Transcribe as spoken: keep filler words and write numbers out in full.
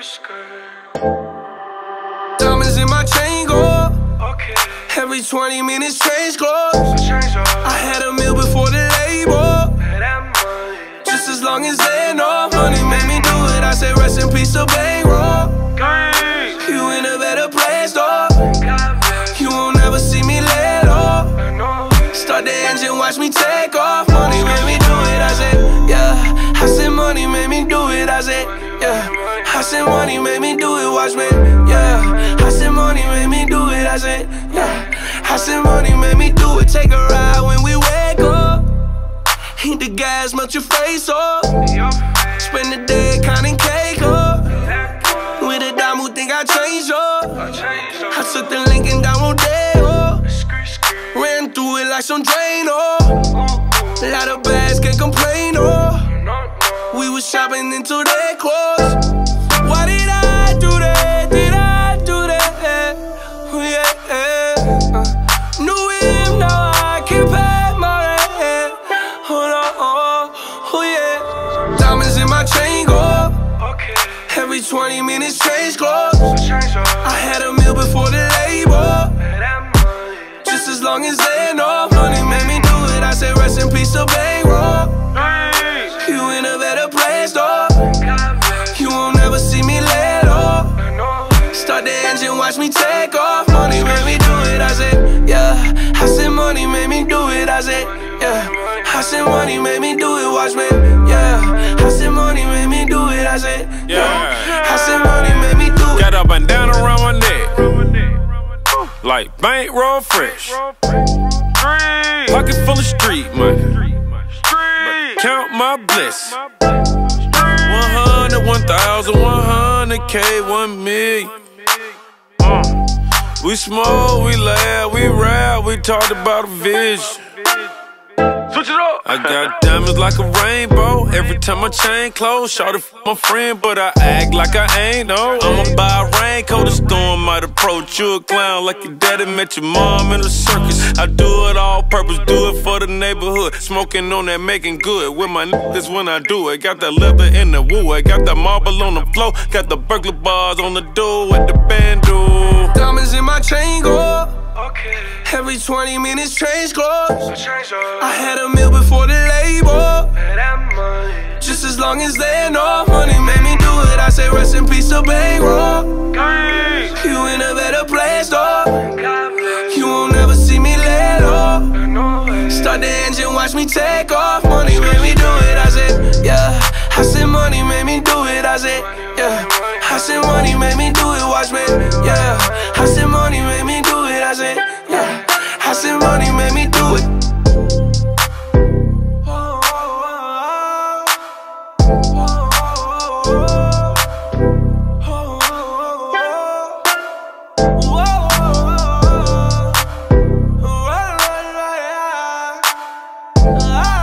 Diamonds in my chain go. Okay. Every twenty minutes change clothes. I had a meal before the label. Just as long as they know money made me do it. I say rest in peace to bankroll. You in a better place though. You won't ever see me let off. Start the engine, watch me take off. Money made me do it, I said, yeah. I said money made me do it, I said, yeah. I said money made me do it, watch me, yeah. I said money made me do it, I said, yeah. I said money made me do it. Take a ride when we wake up. Hit the gas, melt your face up. Spend the day counting cake up. With a dime who think I changed up. I took the Lincoln down Rodeo. Ran through it like some Drano. A lot of bags, can't complain, oh. We was shopping until they closed. Why did I do that? Did I do that? Oh yeah, uh, knew him, now I can't pay my rent. Oh no, oh, oh yeah. Diamonds in my chain go. Every twenty minutes change clothes. I had a meal before the label. Just as long as they know money made me do it. I say rest in peace to bankroll. You in a better place though. You won't ever see me let off. Start the engine, watch me take off. Money made me do it, I said, yeah. I said money made me do it, I said, yeah. I said money made me do it, watch me, yeah. I said money made me do it, I said, yeah. I said money made me do it. Got a bandana around my neck, like bankroll fresh. Pocket full of street money. Count my bliss. One hundred, one thousand, one hundred K, one million. Uh, we smoke, we laugh, we rap, we talked about a vision. Switch it up. I got diamonds like a rainbow. Every time my chain close, shout it my friend, but I act like I ain't no. I'ma buy a raincoat, a storm might approach you a clown like your daddy met your mom in a circus. I do it all purpose, do it for the neighborhood. Smoking on that, making good with my niggas when I do it. Got that leather in the woo, I got that marble on the floor. Got the burglar bars on the door with the bando. Diamonds in my chain go. Okay. Every twenty minutes change clothes. I had a meal before the label. Just as long as they know money made me do it. I say rest in peace to bankroll. You in a better place though. You won't ever see me let off. Start the engine, watch me take off. Money made me do it, I said, yeah. I said money made me do it, I said, yeah. I said money made me do it, watch me, yeah. I said money made me do it, I said, yeah. I said money made me do it. Ah